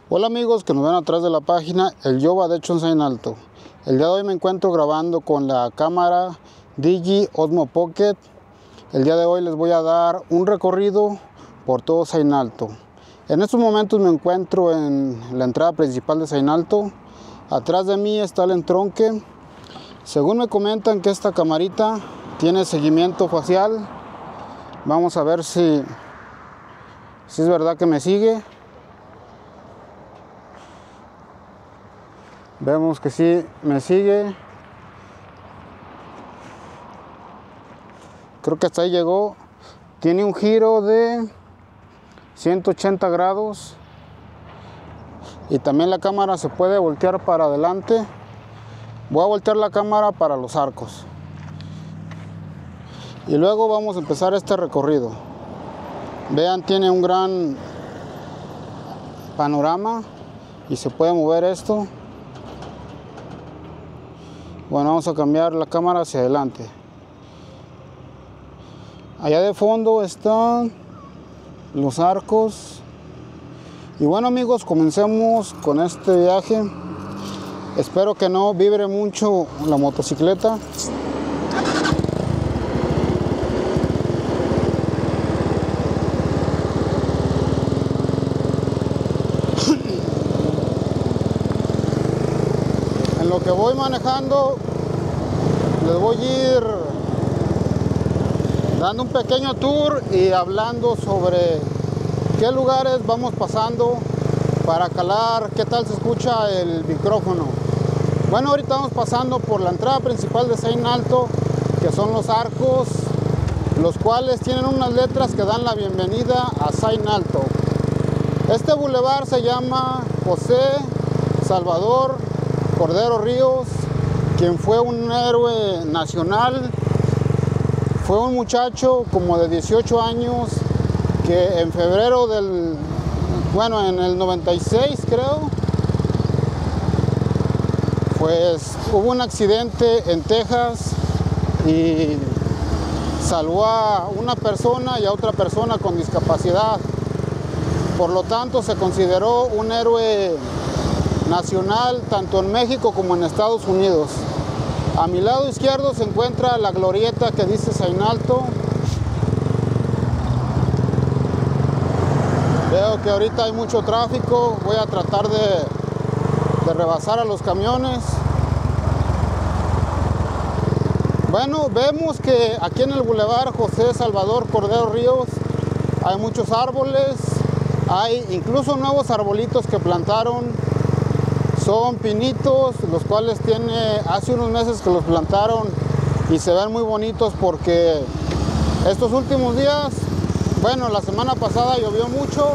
Hola amigos que nos ven atrás de la página El Yoba de Echonza en Alto. El día de hoy me encuentro grabando con la cámara Digi Osmo Pocket. El día de hoy les voy a dar un recorrido por todo Sainalto. En estos momentos me encuentro en la entrada principal de Sainalto. Atrás de mí está el entronque. Según me comentan que esta camarita tiene seguimiento facial. Vamos a ver si es verdad que me sigue. Vemos que sí me sigue. Creo que hasta ahí llegó. Tiene un giro de 180 grados. Y también la cámara se puede voltear para adelante. Voy a voltear la cámara para los arcos. Y luego vamos a empezar este recorrido. Vean, tiene un gran panorama. Y se puede mover esto. Bueno, vamos a cambiar la cámara hacia adelante. Allá de fondo están los arcos. Y bueno amigos, comencemos con este viaje. Espero que no vibre mucho la motocicleta. En lo que voy manejando, les voy a ir dando un pequeño tour y hablando sobre qué lugares vamos pasando para calar qué tal se escucha el micrófono. Bueno, ahorita vamos pasando por la entrada principal de Sainalto, que son los arcos, los cuales tienen unas letras que dan la bienvenida a Sainalto. Este bulevar se llama José Salvador Cordero Ríos, quien fue un héroe nacional. Fue un muchacho como de 18 años que en febrero en el 96 creo, pues hubo un accidente en Texas y salvó a una persona y a otra persona con discapacidad. Por lo tanto, se consideró un héroe nacional tanto en México como en Estados Unidos. A mi lado izquierdo se encuentra la glorieta que dice Sainalto. Veo que ahorita hay mucho tráfico. Voy a tratar de rebasar a los camiones. Bueno, vemos que aquí en el bulevar José Salvador Cordero Ríos hay muchos árboles. Hay incluso nuevos arbolitos que plantaron. Son pinitos, los cuales hace unos meses que los plantaron y se ven muy bonitos porque estos últimos días, bueno, la semana pasada llovió mucho.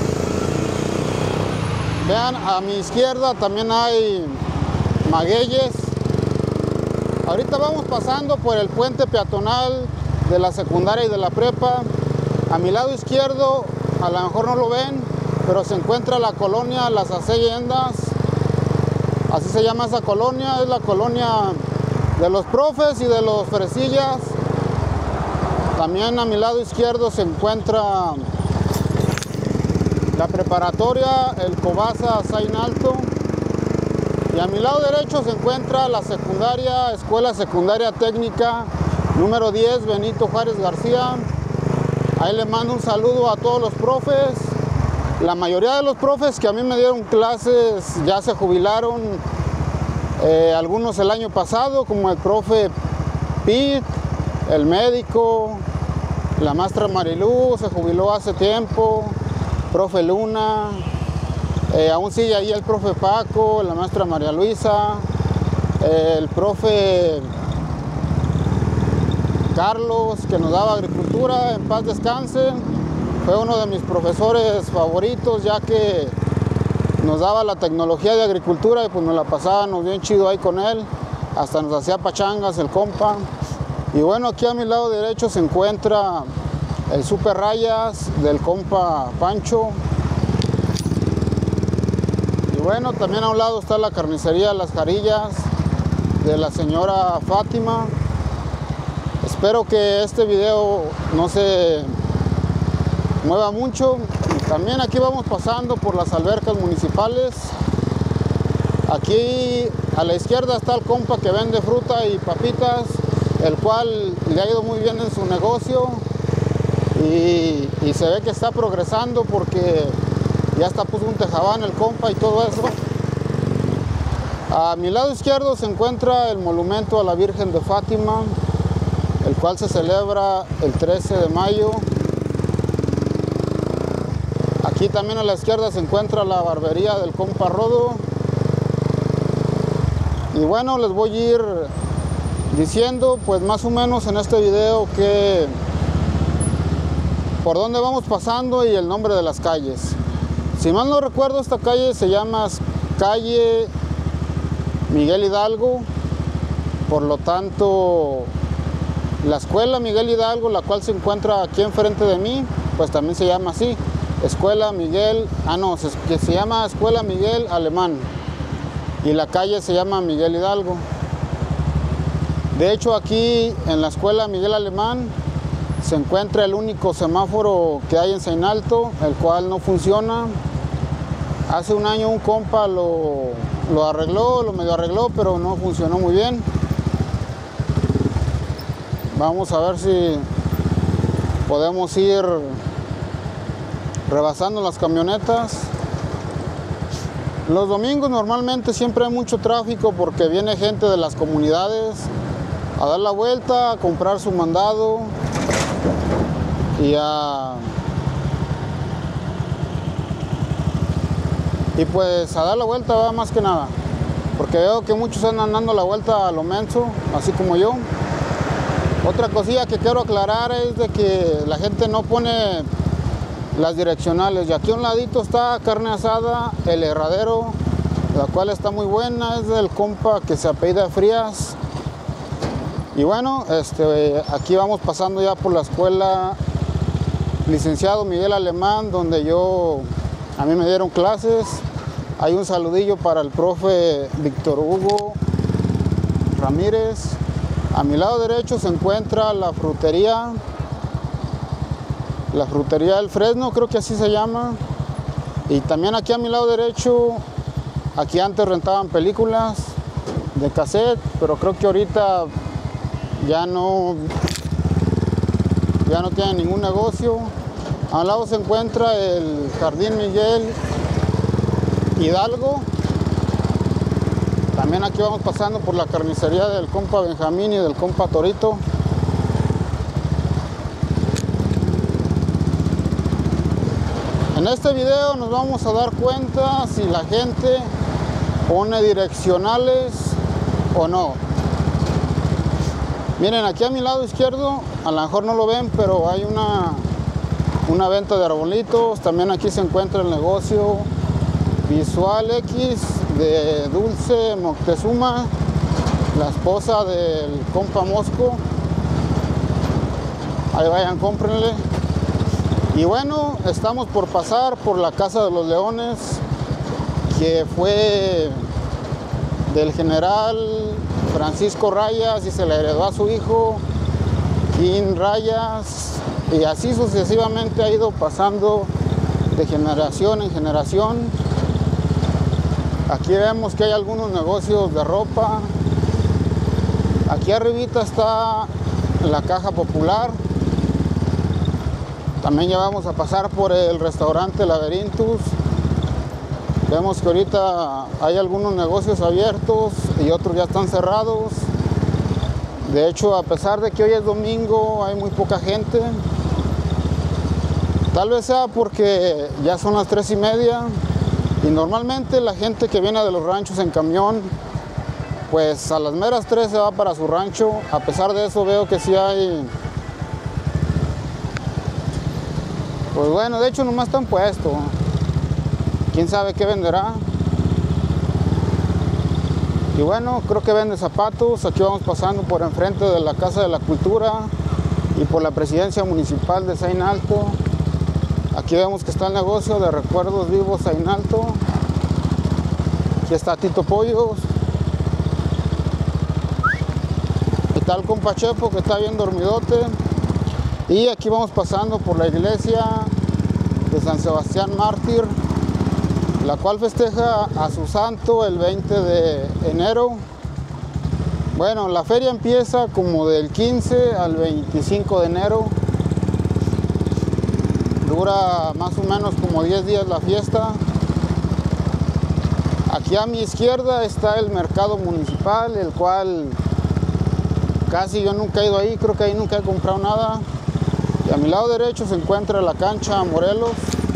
Vean, a mi izquierda también hay magueyes. Ahorita vamos pasando por el puente peatonal de la secundaria y de la prepa. A mi lado izquierdo, a lo mejor no lo ven, pero se encuentra la colonia Las Haciendas. Así se llama esa colonia, es la colonia de los profes y de los fresillas. También a mi lado izquierdo se encuentra la preparatoria, el Cobasa Sainalto. Y a mi lado derecho se encuentra la secundaria, Escuela Secundaria Técnica número 10, Benito Juárez García. Ahí le mando un saludo a todos los profes. La mayoría de los profes que a mí me dieron clases ya se jubilaron, algunos el año pasado, como el profe Pete, el médico, la maestra Marilú se jubiló hace tiempo, profe Luna, aún sigue ahí el profe Paco, la maestra María Luisa, el profe Carlos, que nos daba agricultura, en paz descanse. Fue uno de mis profesores favoritos, ya que nos daba la tecnología de agricultura y pues nos la pasábamos bien chido ahí con él. Hasta nos hacía pachangas el compa. Y bueno, aquí a mi lado derecho se encuentra el Super Rayas del compa Pancho. Y bueno, también a un lado está la carnicería Las Jarillas de la señora Fátima. Espero que este video no se mueva mucho. También aquí vamos pasando por las albercas municipales. Aquí a la izquierda está el compa que vende fruta y papitas, el cual le ha ido muy bien en su negocio y se ve que está progresando porque ya hasta puso un tejabán el compa y todo eso. A mi lado izquierdo se encuentra el monumento a la Virgen de Fátima, el cual se celebra el 13 de mayo. Aquí también a la izquierda se encuentra la barbería del compa Rodo. Y bueno, les voy a ir diciendo pues más o menos en este video que por dónde vamos pasando y el nombre de las calles. Si mal no recuerdo, esta calle se llama calle Miguel Hidalgo. Por lo tanto, la escuela Miguel Hidalgo, la cual se encuentra aquí enfrente de mí, pues también se llama así, Escuela Miguel, que se llama Escuela Miguel Alemán, y la calle se llama Miguel Hidalgo. De hecho, aquí en la Escuela Miguel Alemán se encuentra el único semáforo que hay en Zainalto, el cual no funciona. Hace un año un compa lo medio arregló, pero no funcionó muy bien. Vamos a ver si podemos ir rebasando las camionetas. Los domingos normalmente siempre hay mucho tráfico porque viene gente de las comunidades a dar la vuelta, a comprar su mandado y pues a dar la vuelta, va, más que nada, porque veo que muchos andan dando la vuelta a lo menso, así como yo. Otra cosilla que quiero aclarar es de que la gente no pone las direccionales. Y aquí a un ladito está carne asada, el Herradero, la cual está muy buena, es del compa que se apellida Frías. Y bueno, aquí vamos pasando ya por la escuela Licenciado Miguel Alemán, donde a mí me dieron clases. Hay un saludillo para el profe Víctor Hugo Ramírez. A mi lado derecho se encuentra la frutería del Fresno, creo que así se llama. Y también aquí a mi lado derecho, aquí antes rentaban películas de cassette, pero creo que ahorita ya no tienen ningún negocio. Al lado se encuentra el Jardín Miguel Hidalgo. También aquí vamos pasando por la carnicería del compa Benjamín y del compa Torito. En este video nos vamos a dar cuenta si la gente pone direccionales o no. Miren, aquí a mi lado izquierdo, a lo mejor no lo ven, pero hay una venta de arbolitos. También aquí se encuentra el negocio Visual X de Dulce Moctezuma, la esposa del compa Mosco. Ahí vayan, cómprenle. Y bueno, estamos por pasar por la Casa de los Leones, que fue del general Francisco Rayas y se le heredó a su hijo Kim Rayas, y así sucesivamente ha ido pasando de generación en generación. Aquí vemos que hay algunos negocios de ropa. Aquí arribita está la Caja Popular. También ya vamos a pasar por el restaurante Laberintus. Vemos que ahorita hay algunos negocios abiertos y otros ya están cerrados. De hecho, a pesar de que hoy es domingo, hay muy poca gente. Tal vez sea porque ya son las 3:30 y normalmente la gente que viene de los ranchos en camión, pues a las meras 3 se va para su rancho. A pesar de eso veo que sí hay... Pues bueno, de hecho nomás están puestos. Quién sabe qué venderá. Y bueno, creo que vende zapatos. Aquí vamos pasando por enfrente de la Casa de la Cultura y por la Presidencia Municipal de Zainalto. Aquí vemos que está el negocio de Recuerdos Vivos Zainalto. Aquí está Tito Pollos. Está el compa Chepo, que está bien dormidote. Y aquí vamos pasando por la iglesia de San Sebastián Mártir, la cual festeja a su santo el 20 de enero. Bueno, la feria empieza como del 15 al 25 de enero. Dura más o menos como 10 días la fiesta. Aquí a mi izquierda está el mercado municipal, el cual casi yo nunca he ido ahí, creo que ahí nunca he comprado nada. Y a mi lado derecho se encuentra la cancha Morelos.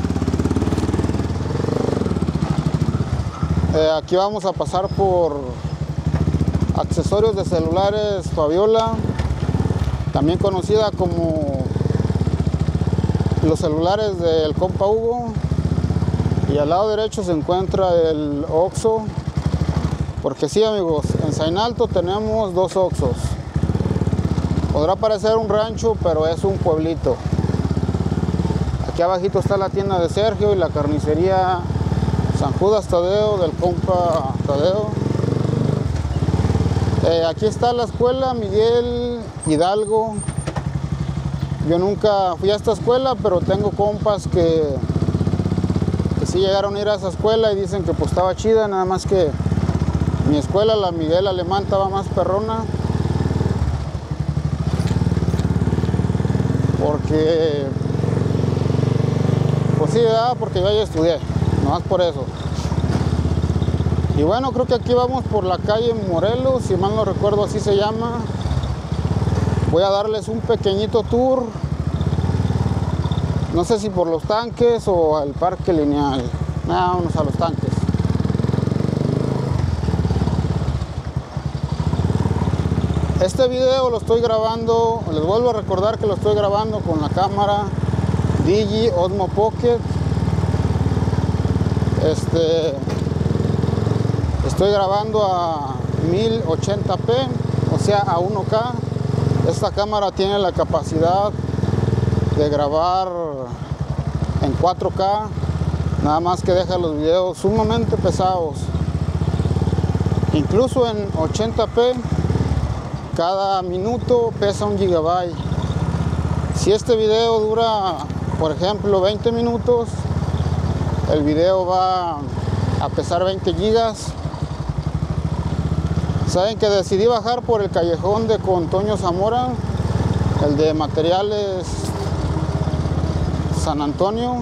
Aquí vamos a pasar por accesorios de celulares Fabiola, también conocida como los celulares del compa Hugo. Y al lado derecho se encuentra el Oxxo, porque sí, amigos, en Zainalto tenemos 2 Oxxos. Podrá parecer un rancho, pero es un pueblito. Aquí abajito está la tienda de Sergio y la carnicería San Judas Tadeo del compa Tadeo. Aquí está la escuela Miguel Hidalgo. Yo nunca fui a esta escuela, pero tengo compas que sí llegaron a ir a esa escuela y dicen que pues estaba chida, nada más que mi escuela, la Miguel Alemán, estaba más perrona. Porque, pues sí, ¿verdad? Porque yo ya estudié, nomás por eso. Y bueno, creo que aquí vamos por la calle Morelos, si mal no recuerdo así se llama. Voy a darles un pequeñito tour, no sé si por los tanques o al parque lineal. Vámonos a los tanques. Este video lo estoy grabando, les vuelvo a recordar que lo estoy grabando con la cámara Digi Osmo Pocket. Estoy grabando a 1080p, o sea a 1K. Esta cámara tiene la capacidad de grabar en 4K, nada más que deja los videos sumamente pesados. Incluso en 80p, cada minuto pesa 1 GB. Si este video dura, por ejemplo, 20 minutos, el video va a pesar 20 GB. Saben que decidí bajar por el callejón de con Toño Zamora, el de materiales San Antonio.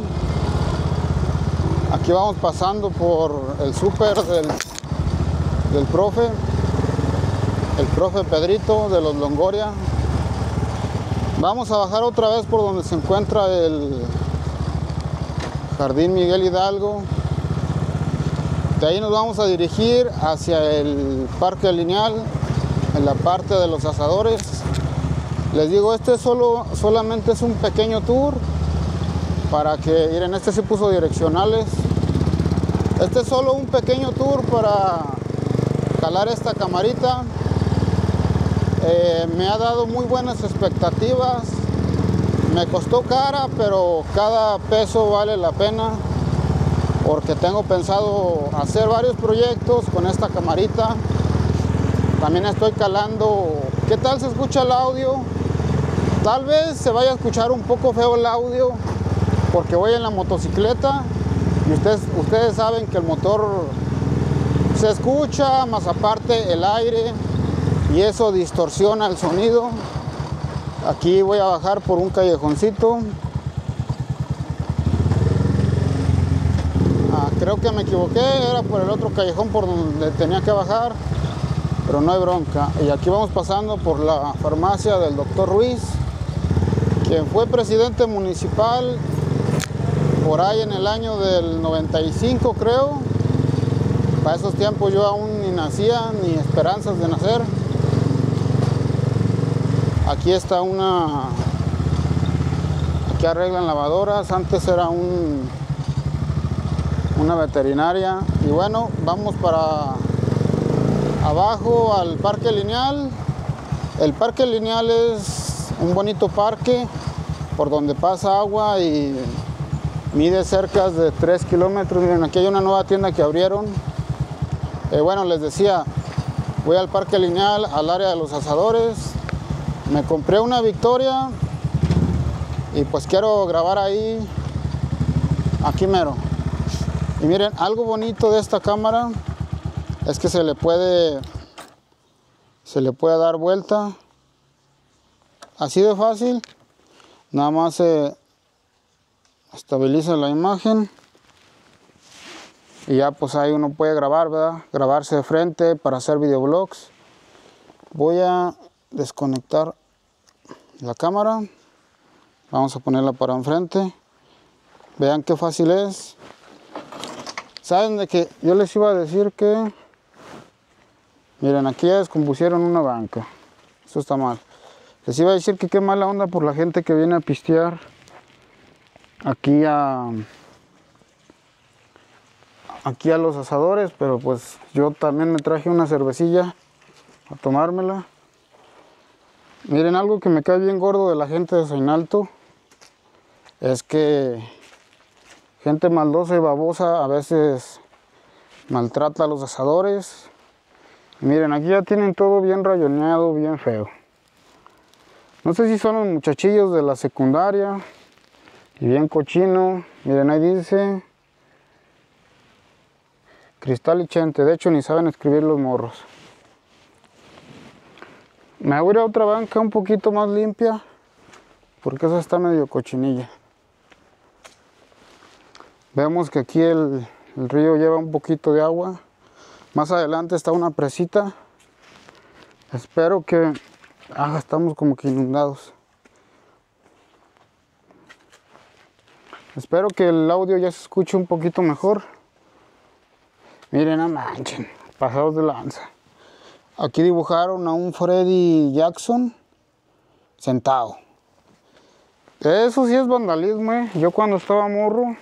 Aquí vamos pasando por el súper del profe, el profe Pedrito de los Longoria. Vamos a bajar otra vez por donde se encuentra el Jardín Miguel Hidalgo. De ahí nos vamos a dirigir hacia el parque lineal, en la parte de los asadores. Les digo, solamente es un pequeño tour para que, miren, este se puso direccionales. Este es solo un pequeño tour para calar esta camarita. Me ha dado muy buenas expectativas. Me costó cara, pero cada peso vale la pena, porque tengo pensado hacer varios proyectos con esta camarita. También estoy calando qué tal se escucha el audio. Tal vez se vaya a escuchar un poco feo el audio porque voy en la motocicleta y ustedes saben que el motor se escucha, más aparte el aire, y eso distorsiona el sonido. Aquí voy a bajar por un callejoncito. Creo que me equivoqué, era por el otro callejón por donde tenía que bajar, pero no hay bronca. Y aquí vamos pasando por la farmacia del doctor Ruiz, quien fue presidente municipal por ahí en el año del 95, creo. Para esos tiempos yo aún ni nacía, ni esperanzas de nacer. Aquí está aquí arreglan lavadoras, antes era una veterinaria. Y bueno, vamos para abajo al parque lineal. El parque lineal es un bonito parque por donde pasa agua y mide cerca de 3 kilómetros. Miren, aquí hay una nueva tienda que abrieron. Bueno, les decía, voy al parque lineal, al área de los asadores. Me compré una Victoria y pues quiero grabar ahí Aquí mero. Y miren, algo bonito de esta cámara es que se le puede dar vuelta así de fácil. Nada más se estabiliza la imagen y ya pues ahí uno puede grabar, ¿verdad? Grabarse de frente para hacer videoblogs. Voy a desconectar la cámara. Vamos a ponerla para enfrente. Vean qué fácil es. Saben de que yo les iba a decir que, miren, aquí ya descompusieron una banca. Eso está mal. Les iba a decir que qué mala onda por la gente que viene a pistear aquí a los asadores, pero pues yo también me traje una cervecilla a tomármela. Miren, algo que me cae bien gordo de la gente de Zainalto es que gente maldosa y babosa a veces maltrata a los asadores. Y miren, aquí ya tienen todo bien rayoneado, bien feo. No sé si son los muchachillos de la secundaria y bien cochino. Miren, ahí dice Cristal y Chente. De hecho, ni saben escribir los morros. Me voy a ir a otra banca un poquito más limpia, porque esa está medio cochinilla. Vemos que aquí el río lleva un poquito de agua. Más adelante está una presita. Espero que... estamos como que inundados. Espero que el audio ya se escuche un poquito mejor. Miren, no manchen, pasados de lanza. Aquí dibujaron a un Freddy Jackson sentado. Eso sí es vandalismo, Yo cuando estaba morro,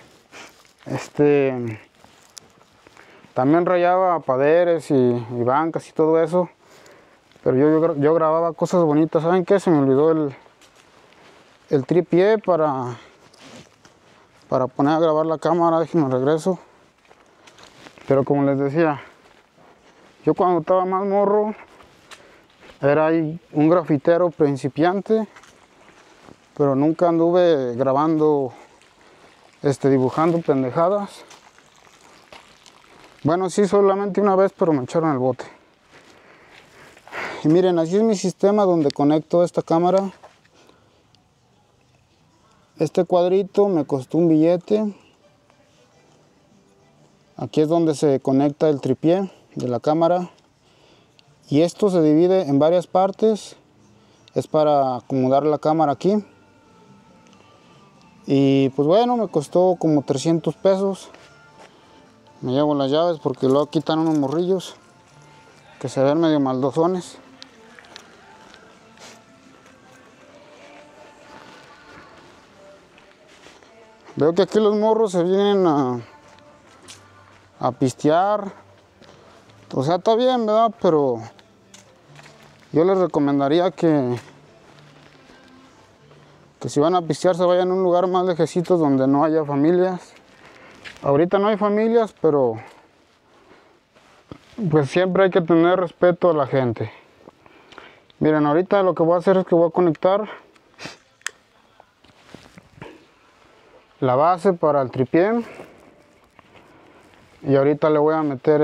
también rayaba paredes y bancas y todo eso. Pero yo grababa cosas bonitas. ¿Saben qué? Se me olvidó el tripié para poner a grabar la cámara. Déjenme regreso. Pero como les decía, yo cuando estaba más morro era ahí un grafitero principiante, pero nunca anduve grabando, dibujando pendejadas. Bueno, sí, solamente una vez, pero me echaron el bote. Y miren, así es mi sistema donde conecto esta cámara. Este cuadrito me costó un billete. Aquí es donde se conecta el tripié de la cámara. Y esto se divide en varias partes. Es para acomodar la cámara aquí. Y pues bueno, me costó como 300 pesos. Me llevo las llaves porque luego quitan unos morrillos que se ven medio maldosones. Veo que aquí los morros se vienen a pistear. O sea, está bien, ¿verdad? Pero yo les recomendaría que si van a pistear se vayan a un lugar más lejecitos donde no haya familias. Ahorita no hay familias, pero pues siempre hay que tener respeto a la gente. Miren, ahorita lo que voy a hacer es que voy a conectar la base para el tripié. Y ahorita le voy a meter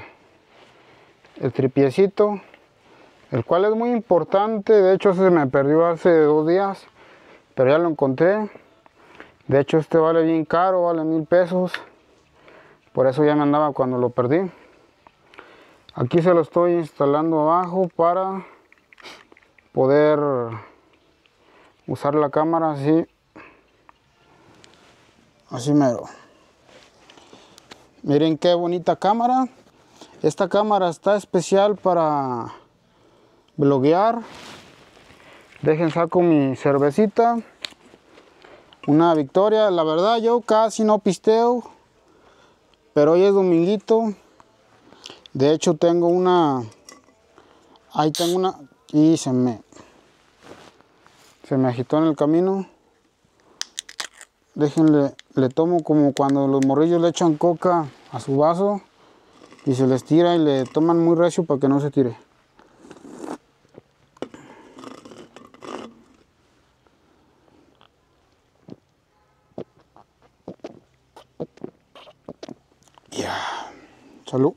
el tripiecito, el cual es muy importante. De hecho, se me perdió hace 2 días, pero ya lo encontré. De hecho, este vale bien caro, vale 1000 pesos. Por eso ya me andaba cuando lo perdí. Aquí se lo estoy instalando abajo para poder usar la cámara así mero. Miren qué bonita cámara. Esta cámara está especial para bloguear. Dejen saco mi cervecita. Una Victoria. La verdad yo casi no pisteo, pero hoy es dominguito. De hecho tengo una... Ahí tengo una... Y se me agitó en el camino. Déjenle, le tomo como cuando los morrillos le echan coca a su vaso y se les tira y le toman muy recio para que no se tire. Salud.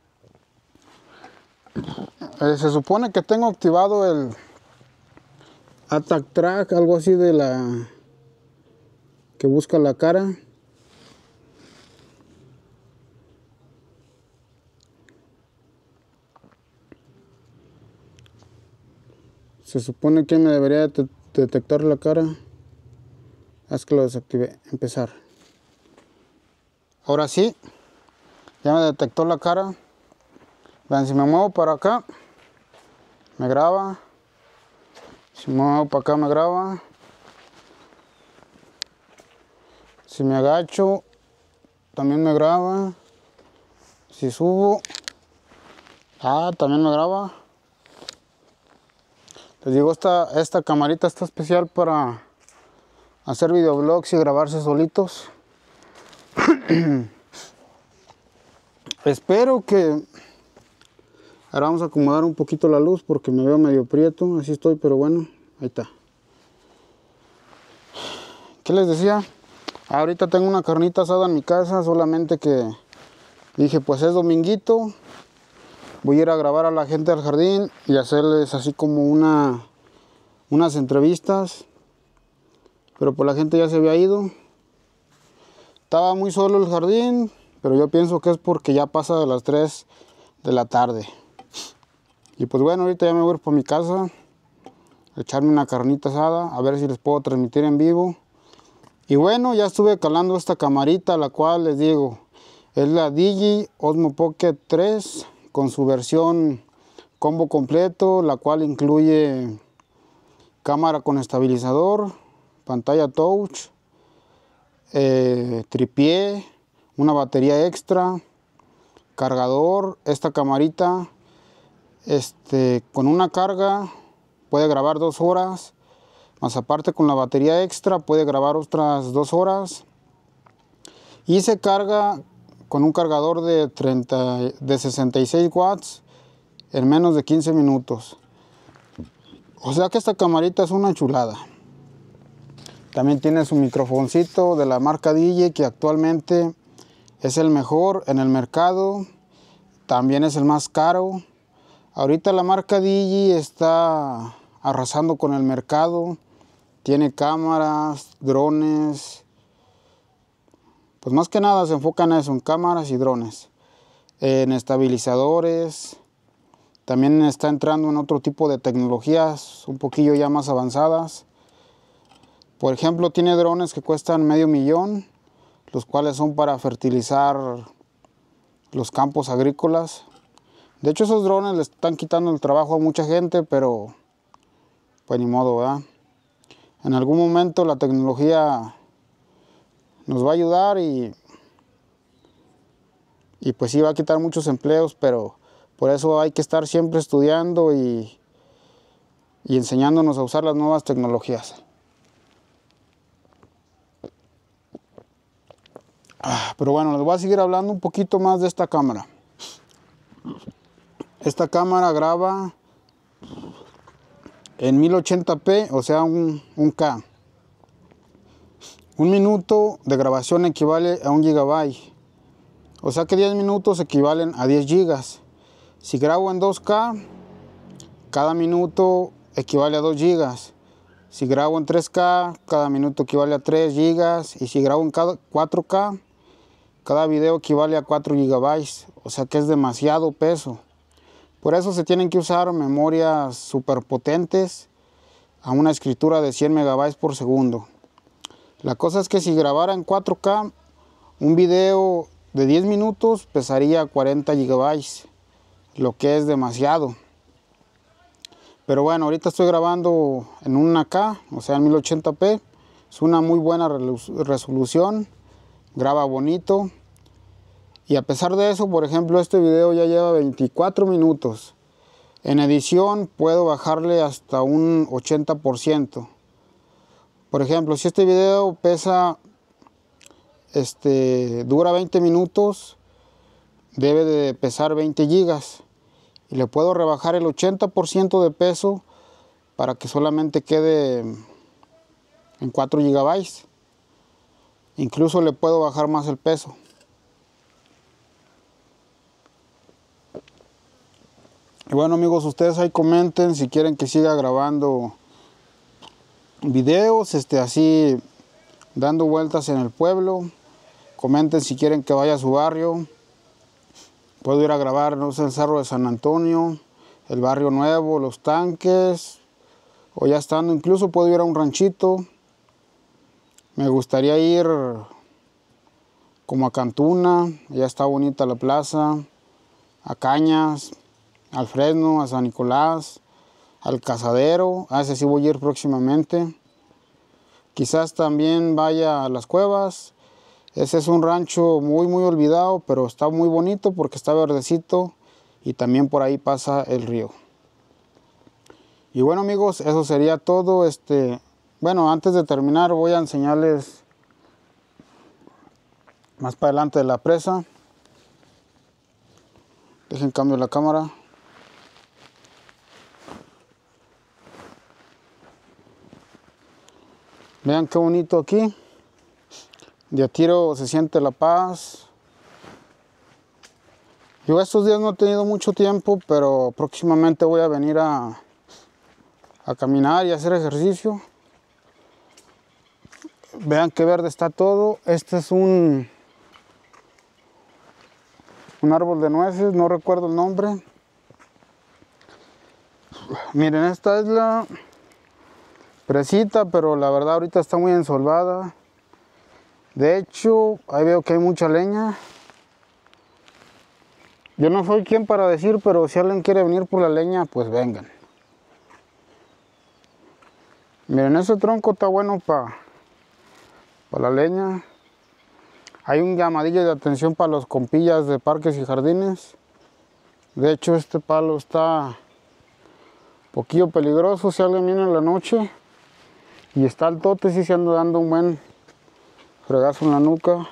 Se supone que tengo activado el Attack Track, algo así de la que busca la cara. Se supone que me debería detectar la cara. Haz que lo desactive. Empezar. Ahora sí, ya me detectó la cara. Vean, si me muevo para acá, me graba. Si me muevo para acá, me graba. Si me agacho, también me graba. Si subo, también me graba. Les digo, esta camarita está especial para hacer videoblogs y grabarse solitos. Espero que... Ahora vamos a acomodar un poquito la luz porque me veo medio prieto. Así estoy, pero bueno, ahí está. ¿Qué les decía? Ahorita tengo una carnita asada en mi casa, solamente que dije, pues es dominguito. Voy a ir a grabar a la gente del jardín y hacerles así como unas entrevistas. Pero pues la gente ya se había ido. Estaba muy solo el jardín, pero yo pienso que es porque ya pasa de las 3 de la tarde. Y pues bueno, ahorita ya me voy a ir para mi casa, a echarme una carnita asada, a ver si les puedo transmitir en vivo. Y bueno, ya estuve calando esta camarita, la cual les digo, es la DJI Osmo Pocket 3 con su versión combo completo, la cual incluye cámara con estabilizador, pantalla touch, tripié, una batería extra, cargador. Esta camarita con una carga puede grabar 2 horas, más aparte con la batería extra puede grabar otras 2 horas, y se carga con un cargador de 66 watts en menos de 15 minutos. O sea que esta camarita es una chulada. También tiene su microfoncito de la marca DJI, que actualmente es el mejor en el mercado. También es el más caro. Ahorita la marca DJI está arrasando con el mercado. Tiene cámaras, drones. Pues más que nada se enfocan en eso, en cámaras y drones. En estabilizadores. También está entrando en otro tipo de tecnologías un poquillo ya más avanzadas. Por ejemplo, tiene drones que cuestan $500,000, los cuales son para fertilizar los campos agrícolas. De hecho, esos drones le están quitando el trabajo a mucha gente, pero pues ni modo, ¿verdad? En algún momento la tecnología nos va a ayudar y pues sí va a quitar muchos empleos, pero por eso hay que estar siempre estudiando y enseñándonos a usar las nuevas tecnologías. Pero bueno, les voy a seguir hablando un poquito más de esta cámara. Esta cámara graba en 1080p, o sea, un K. Un minuto de grabación equivale a 1 GB. O sea que 10 minutos equivalen a 10 GB. Si grabo en 2K, cada minuto equivale a 2 GB. Si grabo en 3K, cada minuto equivale a 3 GB. Y si grabo en 4K, cada video equivale a 4 GB. O sea que es demasiado peso. Por eso se tienen que usar memorias super potentes a una escritura de 100 MB por segundo. La cosa es que si grabara en 4K, un video de 10 minutos pesaría 40 GB, lo que es demasiado. Pero bueno, ahorita estoy grabando en 1K, o sea en 1080p. Es una muy buena resolución, graba bonito. Y a pesar de eso, por ejemplo, este video ya lleva 24 minutos. En edición puedo bajarle hasta un 80%. Por ejemplo, si este video dura 20 minutos, debe de pesar 20 GB. Y le puedo rebajar el 80% de peso para que solamente quede en 4 GB. Incluso le puedo bajar más el peso. Y bueno, amigos, ustedes ahí comenten si quieren que siga grabando videos, así dando vueltas en el pueblo. Comenten si quieren que vaya a su barrio. Puedo ir a grabar, no sé, el Cerro de San Antonio, el Barrio Nuevo, Los Tanques, o ya estando, incluso puedo ir a un ranchito. Me gustaría ir como a Cantuna, ya está bonita la plaza, a Cañas, al Fresno, a San Nicolás, al Cazadero, a ese sí voy a ir próximamente. Quizás también vaya a Las Cuevas. Ese es un rancho muy olvidado, pero está muy bonito porque está verdecito y también por ahí pasa el río. Y bueno, amigos, eso sería todo. Bueno, antes de terminar voy a enseñarles más para adelante de la presa. Dejen cambio la cámara. Vean qué bonito aquí. De a tiro se siente la paz. Yo estos días no he tenido mucho tiempo, pero próximamente voy a venir a caminar y a hacer ejercicio. Vean qué verde está todo. Este es un árbol de nueces, no recuerdo el nombre. Miren, esta es la presita, pero la verdad ahorita está muy ensolvada. De hecho, ahí veo que hay mucha leña. Yo no soy quien para decir, pero si alguien quiere venir por la leña, pues vengan. Miren, ese tronco está bueno para la leña. Hay un llamadillo de atención para los compillas de parques y jardines. De hecho, este palo está un poquillo peligroso si alguien viene en la noche. Y está altote, sí se anda dando un buen fregazo en la nuca.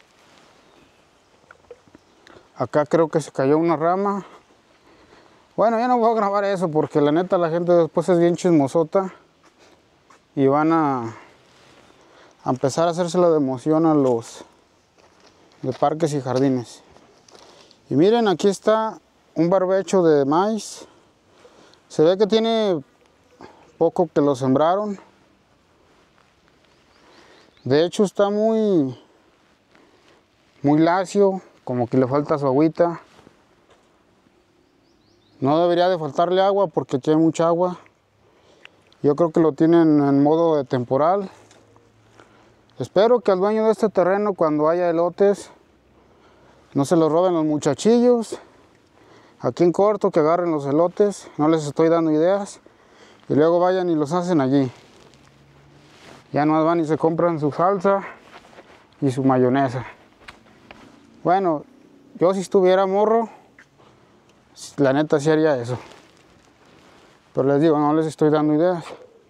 Acá creo que se cayó una rama. Bueno, ya no voy a grabar eso porque la neta la gente después es bien chismosota. Y van a empezar a hacérsela de emoción a los de parques y jardines. Y miren, aquí está un barbecho de maíz. Se ve que tiene poco que lo sembraron. De hecho está muy lacio, como que le falta su agüita. No debería de faltarle agua porque aquí hay mucha agua. Yo creo que lo tienen en modo de temporal. Espero que al dueño de este terreno, cuando haya elotes, no se los roben los muchachillos. Aquí en corto, que agarren los elotes. No les estoy dando ideas. Y luego vayan y los hacen allí. Ya no van y se compran su salsa y su mayonesa. Bueno, yo si estuviera morro, la neta sí haría eso. Pero les digo, no les estoy dando ideas.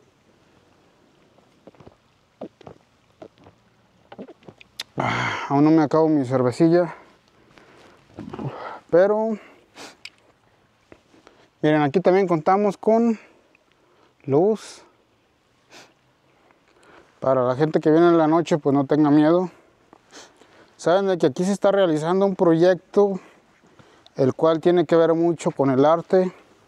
Aún no me acabo mi cervecilla. Pero miren, aquí también contamos con luz. Para la gente que viene en la noche, pues no tenga miedo. Saben de que aquí se está realizando un proyecto, el cual tiene que ver mucho con el arte.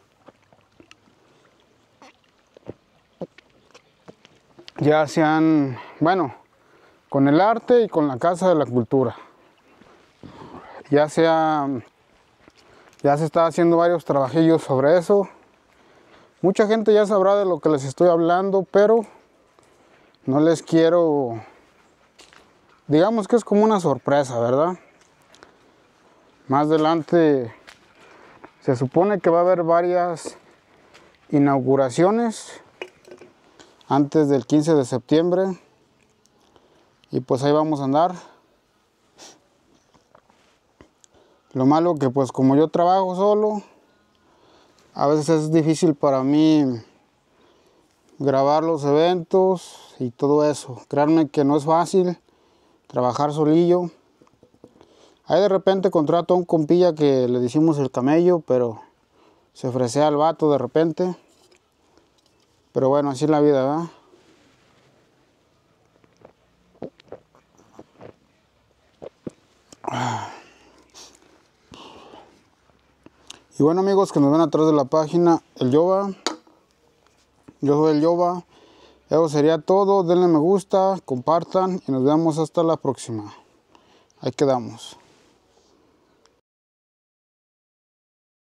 Ya sean, bueno, con el arte y con la Casa de la Cultura. Ya se está haciendo varios trabajillos sobre eso. Mucha gente ya sabrá de lo que les estoy hablando, pero no les quiero, digamos que es como una sorpresa, ¿verdad? Más adelante se supone que va a haber varias inauguraciones antes del 15 de septiembre. Y pues ahí vamos a andar. Lo malo que pues como yo trabajo solo, a veces es difícil para mí grabar los eventos y todo eso. Créanme que no es fácil trabajar solillo. Ahí de repente contrato a un compilla que le decimos el camello, pero se ofrecea al vato de repente. Pero bueno, así es la vida, ¿verdad? Y bueno, amigos que nos ven atrás de la página, el Yoba. Yo soy el Yoba. Eso sería todo. Denle me gusta, compartan y nos vemos hasta la próxima. Ahí quedamos.